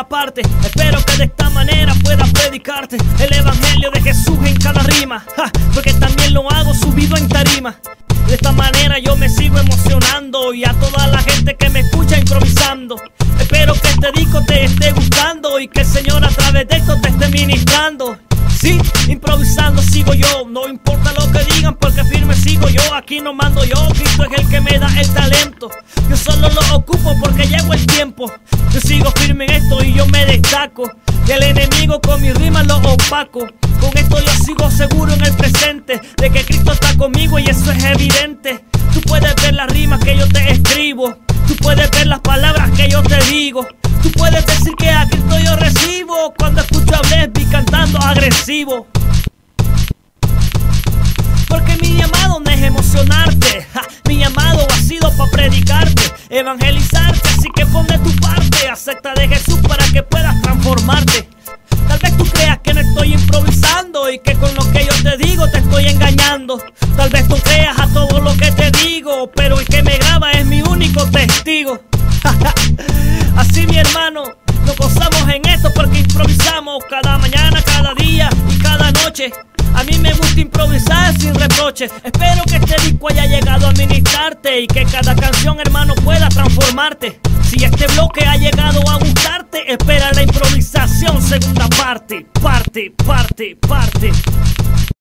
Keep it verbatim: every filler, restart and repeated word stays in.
parte. Espero que de esta manera pueda predicarte el evangelio de Jesús en cada rima, ja, porque también lo hago subido en tarima. De esta manera yo me sigo emocionando y a toda la gente que me escucha improvisando. Espero que este disco te esté gustando y que el Señor a través de esto te esté ministrando. Sí, improvisando sigo yo, no importa lo que digan porque firme sigo yo. Aquí no mando yo, Cristo es el que me da el talento. Yo solo lo ocupo porque llegó el tiempo. Yo sigo firme en esto y yo me destaco. Y el enemigo con mis rimas lo opaco. Con esto yo sigo seguro en el presente de que Cristo está conmigo y eso es evidente. Tú puedes ver las rimas que yo te escribo, tú puedes ver las palabras que yo te digo, tú puedes decir que a Cristo yo recibo cuando escucho a Blesby cantando agresivo. Porque mi llamado no es emocionarte, ja, mi llamado ha sido para predicarte, evangelizarte. Así que pon de tu parte, acepta de Jesús para que puedas transformarte. Tal vez tú creas que no estoy improvisando y que con lo que yo te digo te estoy engañando. Tal vez tú creas a todo lo que te digo, pero el que me graba es mi único testigo. Así, mi hermano, nos gozamos en esto porque improvisamos cada mañana, cada día y cada noche. A mí me gusta improvisar sin reproche. Espero que este disco haya llegado a ministrarte y que cada canción, hermano, pueda transformarte. Si este bloque ha llegado a gustarte, espera la improvisación segunda parte, parte, parte, parte.